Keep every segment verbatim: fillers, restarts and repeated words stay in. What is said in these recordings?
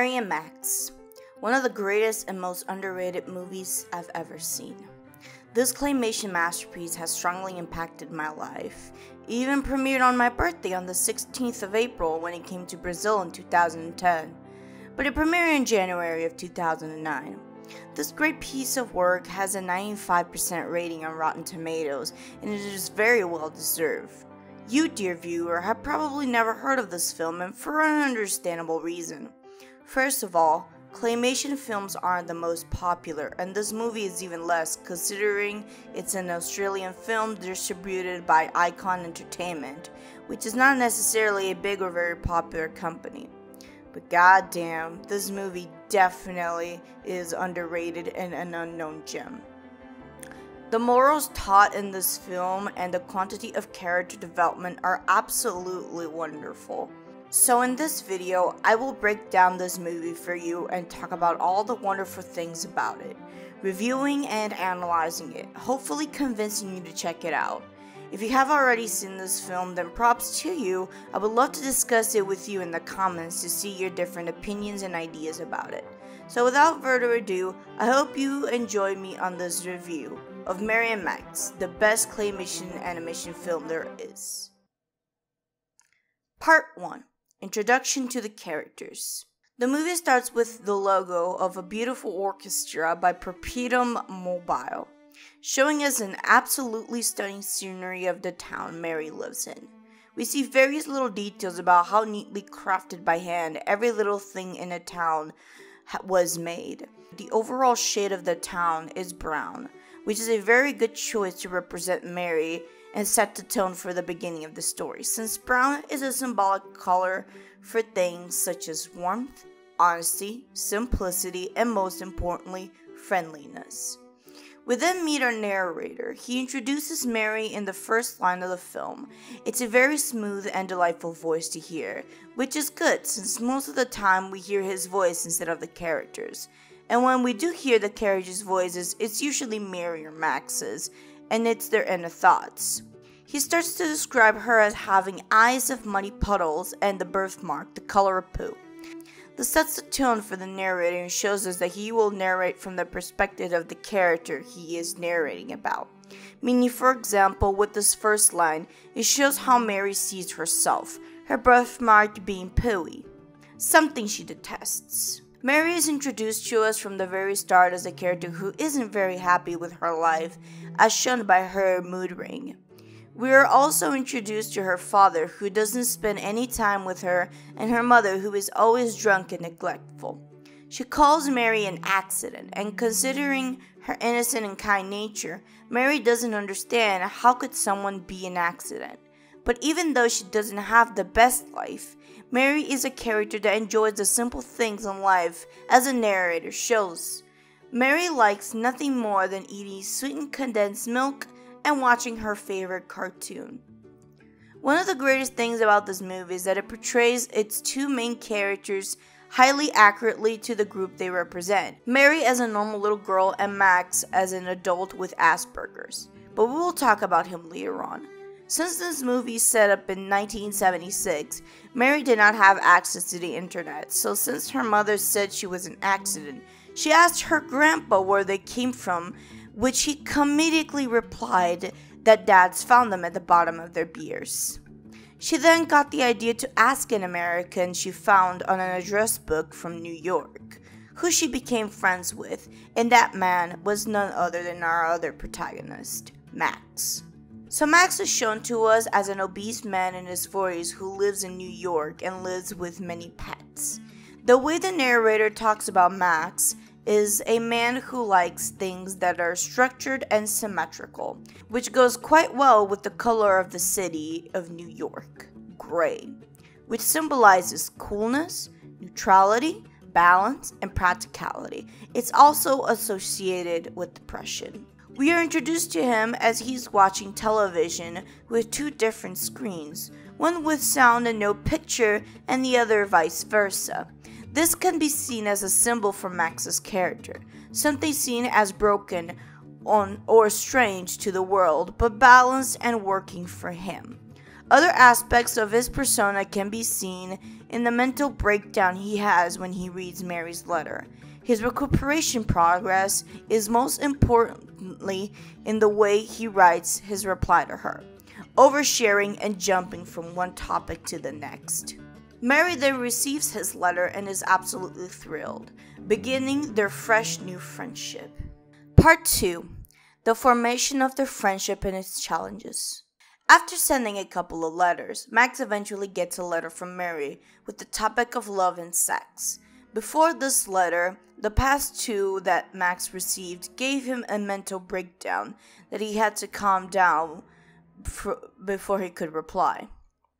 Mary and Max, one of the greatest and most underrated movies I've ever seen. This claymation masterpiece has strongly impacted my life. It even premiered on my birthday on the sixteenth of April when it came to Brazil in two thousand ten, but it premiered in January of two thousand nine. This great piece of work has a ninety-five percent rating on Rotten Tomatoes, and it is very well deserved. You, dear viewer, have probably never heard of this film, and for an understandable reason. First of all, claymation films aren't the most popular, and this movie is even less, considering it's an Australian film distributed by Icon Entertainment, which is not necessarily a big or very popular company. But goddamn, this movie definitely is underrated and an unknown gem. The morals taught in this film and the quantity of character development are absolutely wonderful. So in this video, I will break down this movie for you and talk about all the wonderful things about it, reviewing and analyzing it, hopefully convincing you to check it out. If you have already seen this film, then props to you. I would love to discuss it with you in the comments to see your different opinions and ideas about it. So without further ado, I hope you enjoy me on this review of Mary and Max, the best claymation animation film there is. Part one. Introduction to the characters. The movie starts with the logo of a beautiful orchestra by Perpetuum Mobile, showing us an absolutely stunning scenery of the town Mary lives in. We see various little details about how neatly crafted by hand every little thing in a town was made. The overall shade of the town is brown, which is a very good choice to represent Mary and set the tone for the beginning of the story, since brown is a symbolic color for things such as warmth, honesty, simplicity, and most importantly, friendliness. We then meet our narrator. He introduces Mary in the first line of the film. It's a very smooth and delightful voice to hear, which is good since most of the time we hear his voice instead of the characters. And when we do hear the characters' voices, it's usually Mary or Max's, and it's their inner thoughts. He starts to describe her as having eyes of muddy puddles and the birthmark, the color of poo. This sets the tone for the narrator and shows us that he will narrate from the perspective of the character he is narrating about. Meaning, for example, with this first line, it shows how Mary sees herself, her birthmark being pooey, something she detests. Mary is introduced to us from the very start as a character who isn't very happy with her life, as shown by her mood ring. We are also introduced to her father, who doesn't spend any time with her, and her mother, who is always drunk and neglectful. She calls Mary an accident, and considering her innocent and kind nature, Mary doesn't understand how could someone be an accident. But even though she doesn't have the best life, Mary is a character that enjoys the simple things in life, as the narrator shows. Mary likes nothing more than eating sweetened condensed milk and watching her favorite cartoon. One of the greatest things about this movie is that it portrays its two main characters highly accurately to the group they represent. Mary as a normal little girl and Max as an adult with Asperger's. But we will talk about him later on. Since this movie is set up in nineteen seventy-six, Mary did not have access to the internet, so since her mother said she was an accident, she asked her grandpa where they came from, which he comedically replied that dads found them at the bottom of their beers. She then got the idea to ask an American she found on an address book from New York, who she became friends with, and that man was none other than our other protagonist, Max. So Max is shown to us as an obese man in his forties who lives in New York and lives with many pets. The way the narrator talks about Max is a man who likes things that are structured and symmetrical, which goes quite well with the color of the city of New York, gray, which symbolizes coolness, neutrality, balance, and practicality. It's also associated with depression. We are introduced to him as he's watching television with two different screens, one with sound and no picture, and the other vice versa. This can be seen as a symbol for Max's character, something seen as broken on or strange to the world, but balanced and working for him. Other aspects of his persona can be seen in the mental breakdown he has when he reads Mary's letter. His recuperation progress is most importantly in the way he writes his reply to her, oversharing and jumping from one topic to the next. Mary then receives his letter and is absolutely thrilled, beginning their fresh new friendship. Part two. The formation of their friendship and its challenges. After sending a couple of letters, Max eventually gets a letter from Mary with the topic of love and sex. Before this letter, the past two that Max received gave him a mental breakdown that he had to calm down for, before he could reply.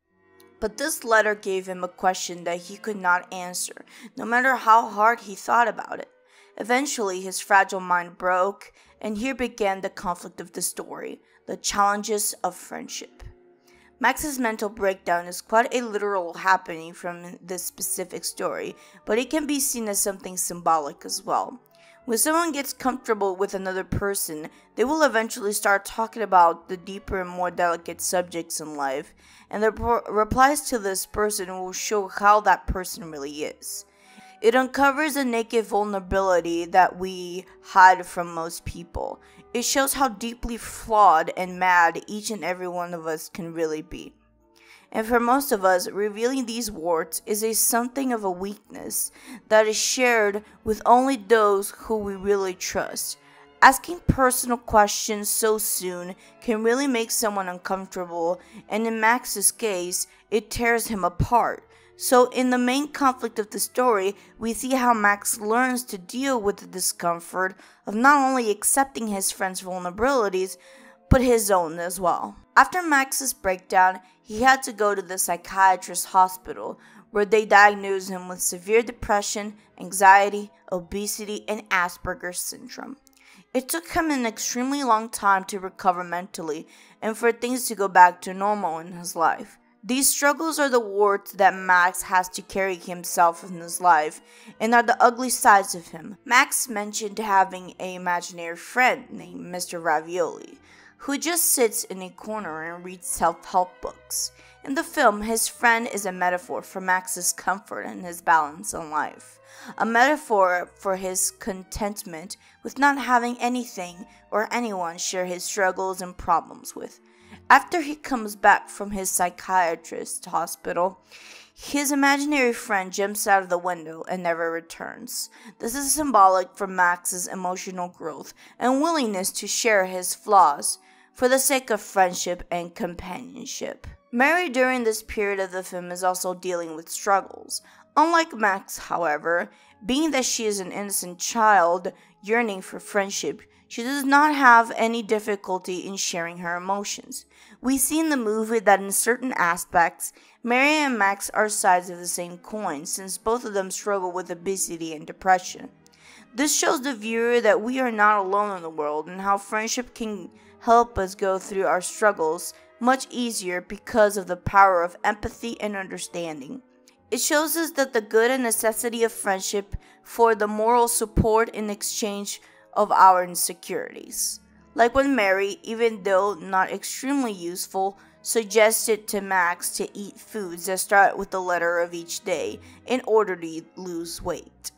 But this letter gave him a question that he could not answer, no matter how hard he thought about it. Eventually, his fragile mind broke, and here began the conflict of the story, the challenges of friendship. Max's mental breakdown is quite a literal happening from this specific story, but it can be seen as something symbolic as well. When someone gets comfortable with another person, they will eventually start talking about the deeper and more delicate subjects in life, and their replies to this person will show how that person really is. It uncovers a naked vulnerability that we hide from most people. It shows how deeply flawed and mad each and every one of us can really be. And for most of us, revealing these warts is a something of a weakness that is shared with only those who we really trust. Asking personal questions so soon can really make someone uncomfortable, and in Max's case, it tears him apart. So in the main conflict of the story, we see how Max learns to deal with the discomfort of not only accepting his friend's vulnerabilities, but his own as well. After Max's breakdown, he had to go to the psychiatrist's hospital, where they diagnosed him with severe depression, anxiety, obesity, and Asperger's syndrome. It took him an extremely long time to recover mentally and for things to go back to normal in his life. These struggles are the warts that Max has to carry himself in his life, and are the ugly sides of him. Max mentioned having an imaginary friend named Mister Ravioli, who just sits in a corner and reads self-help books. In the film, his friend is a metaphor for Max's comfort and his balance in life, a metaphor for his contentment with not having anything or anyone share his struggles and problems with. After he comes back from his psychiatrist's hospital, his imaginary friend jumps out of the window and never returns. This is symbolic for Max's emotional growth and willingness to share his flaws for the sake of friendship and companionship. Mary during this period of the film is also dealing with struggles. Unlike Max, however, being that she is an innocent child yearning for friendship, she does not have any difficulty in sharing her emotions. We see in the movie that in certain aspects, Mary and Max are sides of the same coin, since both of them struggle with obesity and depression. This shows the viewer that we are not alone in the world, and how friendship can help us go through our struggles much easier because of the power of empathy and understanding. It shows us that the good and necessity of friendship for the moral support in exchange of our insecurities. Like when Mary, even though not extremely useful, suggested to Max to eat foods that start with the letter of each day in order to lose weight.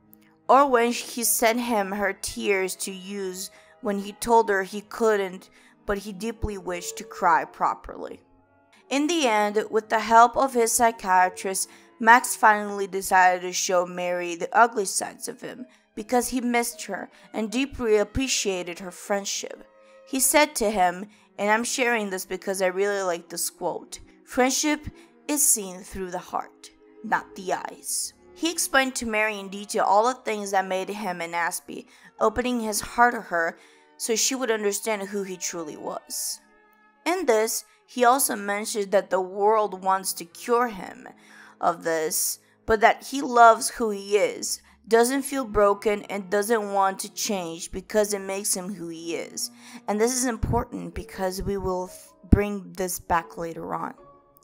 Or when he sent him her tears to use when he told her he couldn't, but he deeply wished to cry properly. In the end, with the help of his psychiatrist, Max finally decided to show Mary the ugly sides of him, because he missed her and deeply appreciated her friendship. He said to him, and I'm sharing this because I really like this quote, "Friendship is seen through the heart, not the eyes." He explained to Mary in detail all the things that made him an Aspie, opening his heart to her so she would understand who he truly was. In this, he also mentioned that the world wants to cure him of this, but that he loves who he is, doesn't feel broken, and doesn't want to change because it makes him who he is. And this is important because we will bring this back later on.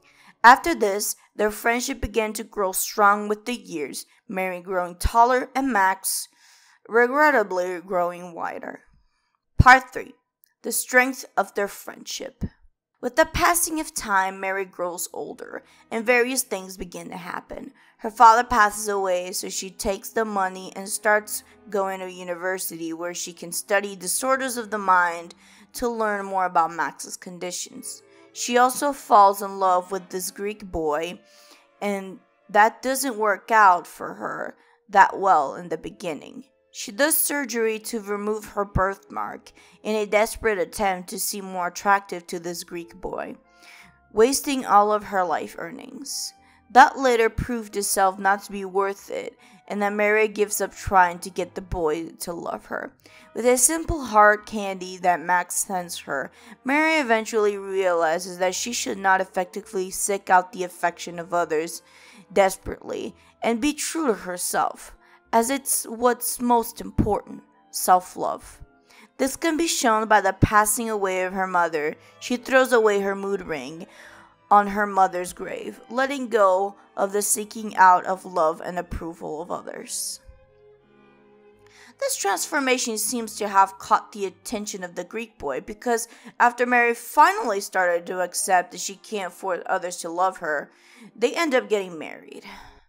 After this, their friendship began to grow strong with the years, Mary growing taller and Max, regrettably, growing wider. Part three. The strength of their friendship. With the passing of time, Mary grows older, and various things begin to happen. Her father passes away, so she takes the money and starts going to university where she can study disorders of the mind to learn more about Max's conditions. She also falls in love with this Greek boy, and that doesn't work out for her that well in the beginning. She does surgery to remove her birthmark in a desperate attempt to seem more attractive to this Greek boy, wasting all of her life earnings. That later proved itself not to be worth it, and that Mary gives up trying to get the boy to love her. With a simple hard candy that Max sends her, Mary eventually realizes that she should not effectively seek out the affection of others desperately and be true to herself, as it's what's most important, self-love. This can be shown by the passing away of her mother. She throws away her mood ring on her mother's grave, letting go of the seeking out of love and approval of others. This transformation seems to have caught the attention of the Greek boy, because after Mary finally started to accept that she can't force others to love her, they end up getting married.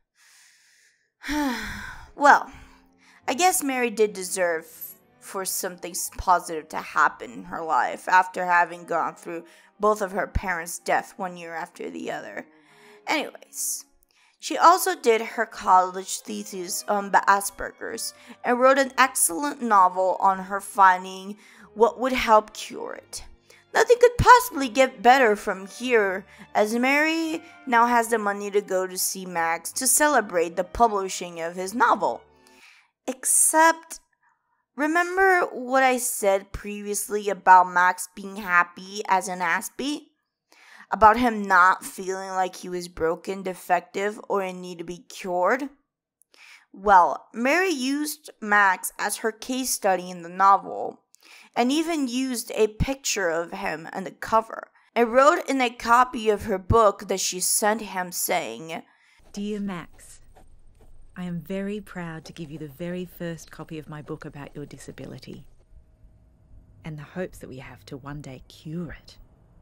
Well, I guess Mary did deserve for something positive to happen in her life after having gone through both of her parents' death one year after the other. Anyways, she also did her college thesis on Asperger's and wrote an excellent novel on her finding what would help cure it. Nothing could possibly get better from here, as Mary now has the money to go to see Max to celebrate the publishing of his novel. Except, remember what I said previously about Max being happy as an Aspie? About him not feeling like he was broken, defective, or in need to be cured? Well, Mary used Max as her case study in the novel, and even used a picture of him on the cover, and wrote in a copy of her book that she sent him saying, "Dear Max, I am very proud to give you the very first copy of my book about your disability, and the hopes that we have to one day cure it.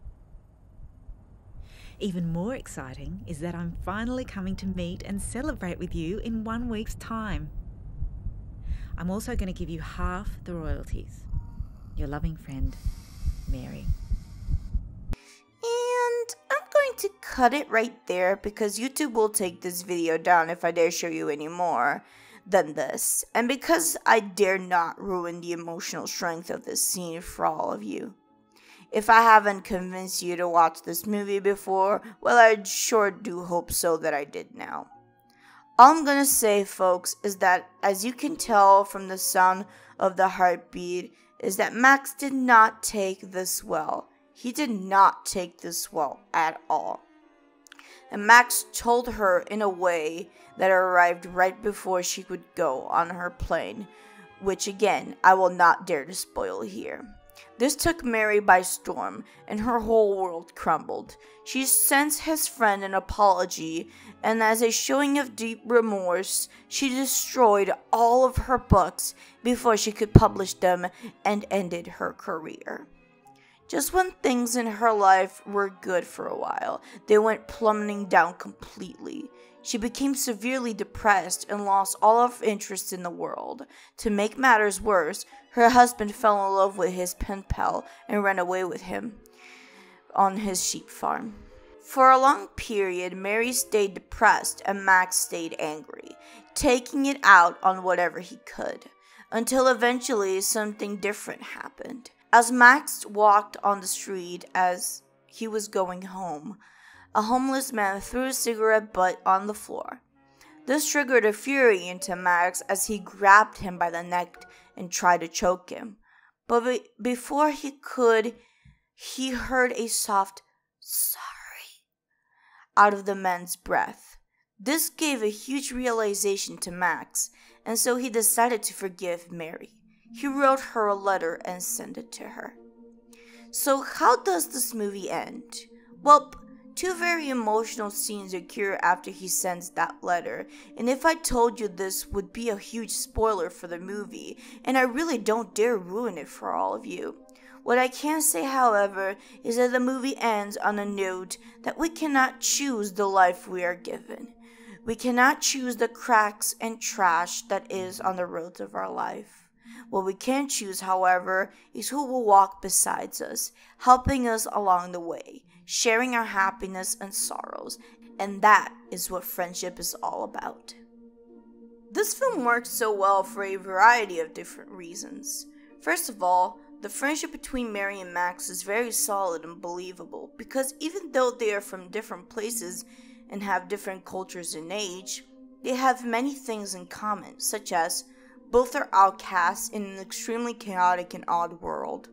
Even more exciting is that I'm finally coming to meet and celebrate with you in one week's time. I'm also going to give you half the royalties. Your loving friend, Mary." And I'm going to cut it right there because YouTube will take this video down if I dare show you any more than this, and because I dare not ruin the emotional strength of this scene for all of you. If I haven't convinced you to watch this movie before, well, I sure do hope so that I did now. All I'm gonna say, folks, is that as you can tell from the sound of the heartbeat, is that Max did not take this well. He did not take this well at all. And Max told her in a way that arrived right before she would go on her plane, which again, I will not dare to spoil here. This took Mary by storm, and her whole world crumbled. She sent his friend an apology, and as a showing of deep remorse, she destroyed all of her books before she could publish them and ended her career. Just when things in her life were good for a while, they went plummeting down completely. She became severely depressed and lost all of interest in the world. To make matters worse, her husband fell in love with his pen pal and ran away with him on his sheep farm. For a long period, Mary stayed depressed and Max stayed angry, taking it out on whatever he could, until eventually something different happened. As Max walked on the street as he was going home, a homeless man threw a cigarette butt on the floor. This triggered a fury into Max as he grabbed him by the neck and tried to choke him. But be- before he could, he heard a soft "sorry" out of the man's breath. This gave a huge realization to Max, and so he decided to forgive Mary. He wrote her a letter and sent it to her. So how does this movie end? Well, two very emotional scenes occur after he sends that letter, and if I told you this would be a huge spoiler for the movie, and I really don't dare ruin it for all of you. What I can say, however, is that the movie ends on a note that we cannot choose the life we are given. We cannot choose the cracks and trash that is on the roads of our life. What we can choose, however, is who will walk beside us, helping us along the way, sharing our happiness and sorrows, and that is what friendship is all about. This film works so well for a variety of different reasons. First of all, the friendship between Mary and Max is very solid and believable because even though they are from different places and have different cultures and age, they have many things in common, such as both are outcasts in an extremely chaotic and odd world.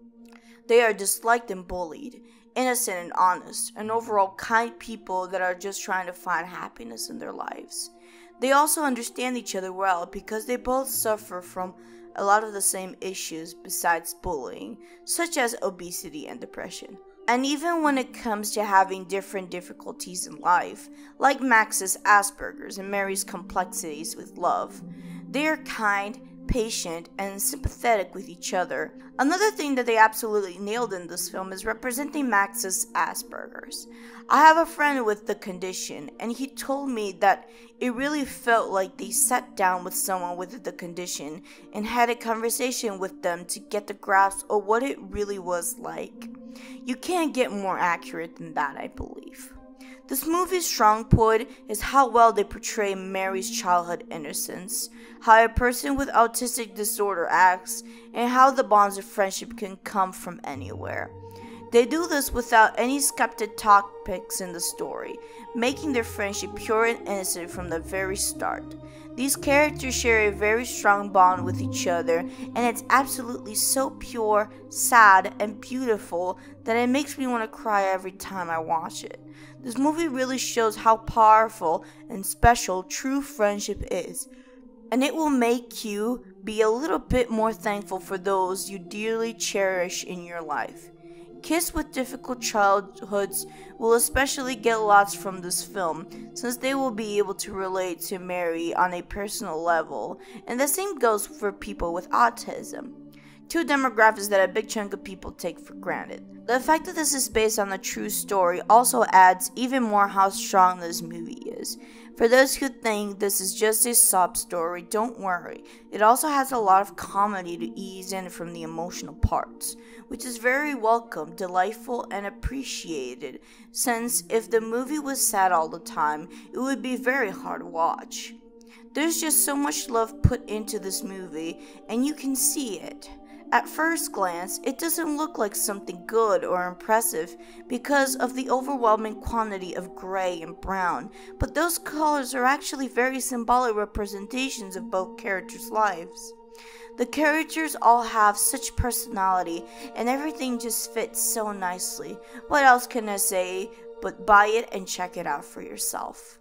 They are disliked and bullied, innocent and honest, and overall kind people that are just trying to find happiness in their lives. They also understand each other well because they both suffer from a lot of the same issues besides bullying, such as obesity and depression. And even when it comes to having different difficulties in life, like Max's Asperger's and Mary's complexities with love, they are kind, patient, and sympathetic with each other. Another thing that they absolutely nailed in this film is representing Max's Asperger's. I have a friend with the condition, and he told me that it really felt like they sat down with someone with the condition and had a conversation with them to get the grasp of what it really was like. You can't get more accurate than that, I believe. This movie's strong point is how well they portray Mary's childhood innocence, how a person with autistic disorder acts, and how the bonds of friendship can come from anywhere. They do this without any scripted topics in the story, making their friendship pure and innocent from the very start. These characters share a very strong bond with each other, and it's absolutely so pure, sad, and beautiful that it makes me want to cry every time I watch it. This movie really shows how powerful and special true friendship is, and it will make you be a little bit more thankful for those you dearly cherish in your life. Kids with difficult childhoods will especially get lots from this film, since they will be able to relate to Mary on a personal level, and the same goes for people with autism. Two demographics that a big chunk of people take for granted. The fact that this is based on a true story also adds even more how strong this movie is. For those who think this is just a sob story, don't worry. It also has a lot of comedy to ease in from the emotional parts, which is very welcome, delightful, and appreciated, since if the movie was sad all the time, it would be very hard to watch. There's just so much love put into this movie, and you can see it. At first glance, it doesn't look like something good or impressive because of the overwhelming quantity of gray and brown, but those colors are actually very symbolic representations of both characters' lives. The characters all have such personality, and everything just fits so nicely. What else can I say but buy it and check it out for yourself.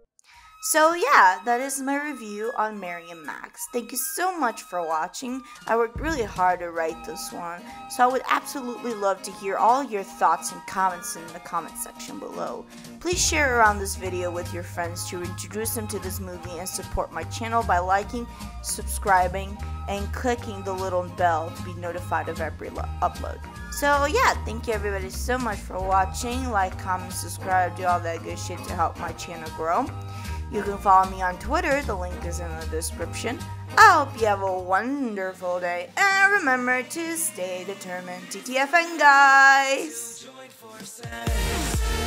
So yeah, that is my review on Mary and Max. Thank you so much for watching. I worked really hard to write this one, so I would absolutely love to hear all your thoughts and comments in the comment section below. Please share around this video with your friends to introduce them to this movie and support my channel by liking, subscribing, and clicking the little bell to be notified of every upload. So yeah, thank you everybody so much for watching. Like, comment, subscribe, do all that good shit to help my channel grow. You can follow me on Twitter, the link is in the description. I hope you have a wonderful day, and remember to stay determined. T T F N, guys!